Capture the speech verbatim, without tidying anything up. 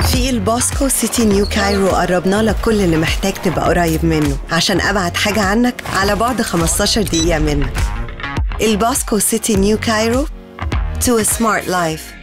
في البوسكو سيتي نيو كايرو قربنا لك كل اللي محتاج تبقى قريب منه عشان أبعد حاجة عنك على بعد خمستاشر دقيقة منك. البوسكو سيتي نيو كايرو to a smart life.